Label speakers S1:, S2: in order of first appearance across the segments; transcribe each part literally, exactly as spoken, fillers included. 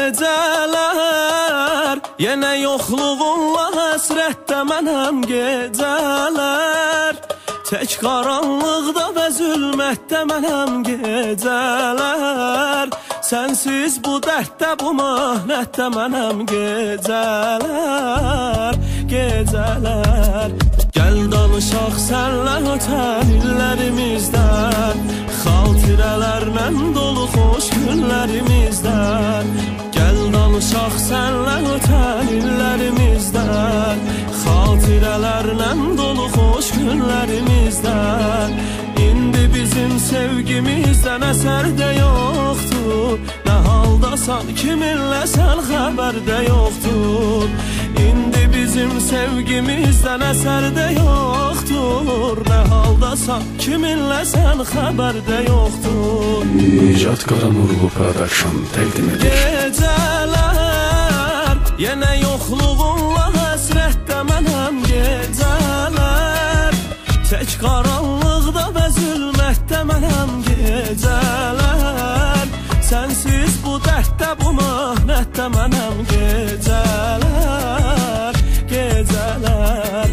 S1: gecələr, yenə yoxluğunla həsrətdə mənəm gecələr. Tək qaranlıqda və zülmətdə mənəm gecələr. Sənsiz bu dərddə, bu möhnətdə mənəm gecələr, gecələr. Gəl danışaq sənlə ötən illərimizdən, xatirələrlə dolu xoş günlərimizdən. Gəl danışaq sənlə ötən illərimizdən, xatirələrlə dolu xoş günlərimizdən. İndi bizim sevgimizdən əsər də yoxdur, nə haldasan kiminlə sən xəbər də yoxdur. İndi bizim sevgimizdən əsər də yoxdur, nə haldasan kiminlə sən xəbər də yoxdur.
S2: Nicat Qaranurlu Production təqdim edir.
S1: Gecələr, yenə yoxluğunla həsrətdə mənəm gecələr. Tək qaranlıqda və zülmətdə mənəm gecələr. Sənsiz bu dərddə, bu möhnətdə mənəm gecələr, gecələr.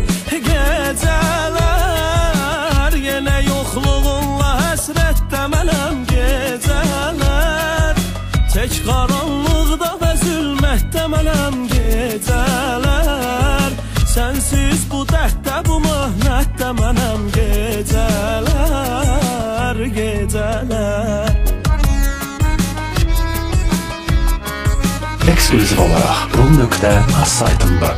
S1: Gecələr, yenə yoxluğunla həsrətdə mənəm gecələr. Tək qaranlıqda və zülmətdə mənəm gecələr. Sənsiz bu dərddə, bu möhnətdə mənəm gecələr, gecələr.
S2: Eksklüziv olarak rum nokta az saytımda.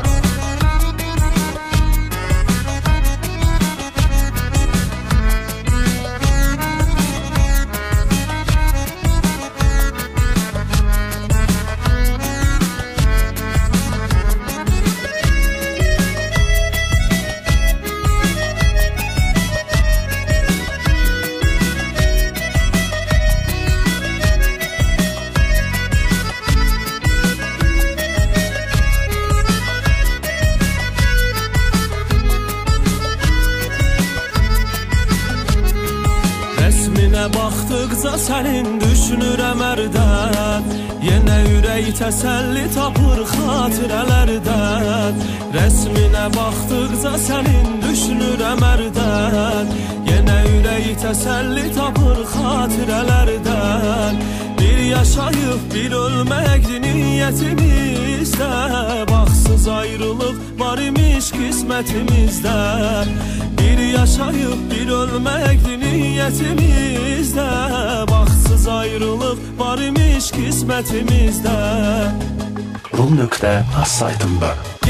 S1: Rəsminə baxdıqca sənin düşünürəm ərdən, yenə ürək təsəlli tapır xatirələrdən. Rəsminə baxdıqca sənin düşünürəm ərdən, yenə ürək təsəlli tapır xatirələrdən. Bir yaşayıb bir ölməkdir niyyətimizdə, baxsız ayrılıq var imiş qismətimizdə. Bir yaşayıb bir ölməkdir niyyətimizdə, baxsız ayrılıq var imiş qismətimizdə.
S2: rum nokta az saytımda.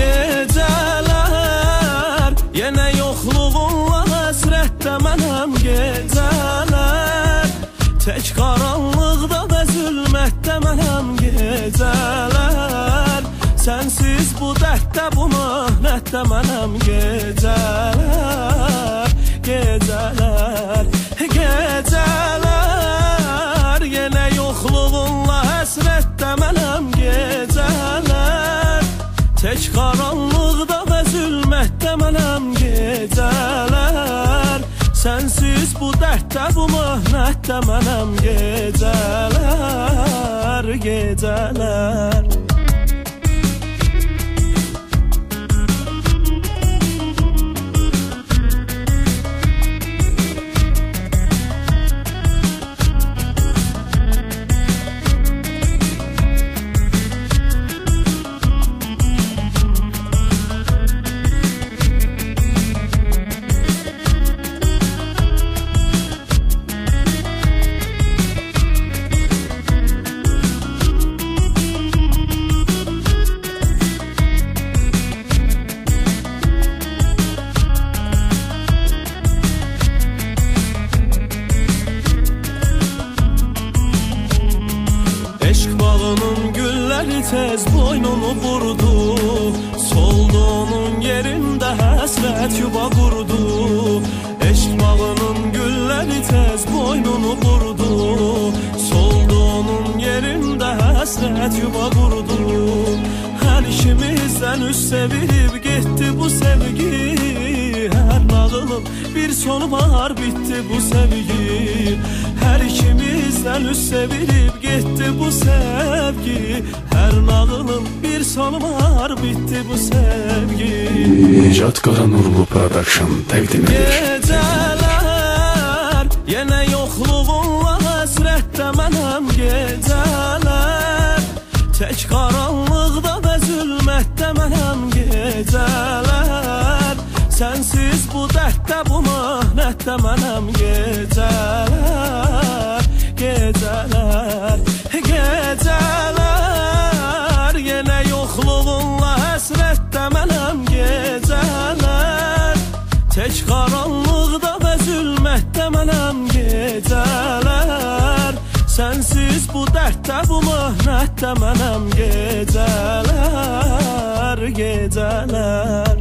S1: Gecələr, yenə yoxluğunla həsrətdə mənəm gecələr. Tək qaranlıqda və zülmətdə mənəm gecələr. Sənsiz bu dərddə, bu möhnətdə mənəm gecələr, gecələr. Gecələr, yenə yoxluğunla həsrətdə mənəm gecələr. Tək qaranlıqda və zülmətdə mənəm gecələr. Sənsiz bu dərddə, bu möhnətdə mənəm gecələr, gecələr. Eşq bağının gülləri tez boynunu vurdu, soldu onun yerində həsrət yuva qurdu. Eşq bağının gülləri tez boynunu vurdu, soldu onun yerində həsrət yuva qurdu. Hər ikimizdən üz sevilib getdi bu sevgi, hər nağılın bir sonu var, bitti bu sevgi. Hər ikimizdən üst sevilib getdi bu sevgi. Hər nağılın bir sonu var, bitdi bu sevgi.
S2: Nicat Qaranurlu Production təqdim edir.
S1: Gecələr, yenə yoxluğunla həsrətdə mənəm gecələr. Tək qaranlıqda və zülmətdə mənəm gecələr. Sənsiz bu dərddə, bu möhnətdə mənəm gecələr. Gecələr, gecələr, yenə yoxluğunla həsrətdə mənəm gecələr. Tək qaranlıqda və zülmətdə mənəm gecələr. Sənsiz bu dərddə, bu möhnətdə mənəm gecələr. Gecələr,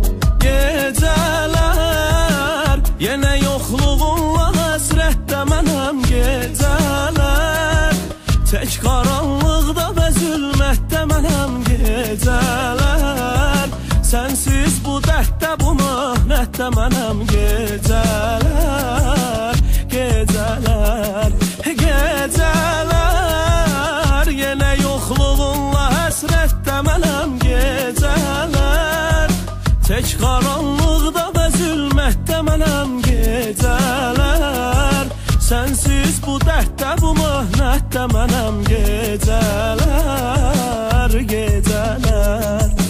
S1: gecələr, yenə yoxluğunla həsrətdə mənəm gecələr. Tək qaranlıqda və zülmətdə mənəm gecələr. Sənsiz bu dərddə, bu möhnətdə mənəm gecələr. Gecələr, gecələr, yenə yoxluğunla həsrətdə mənəm gecələr. Tək qaranlıqda və zülmətdə mənəm gecələr. Sənsiz bu dərddə, bu möhnətdə mənəm gecələr. Gecələr.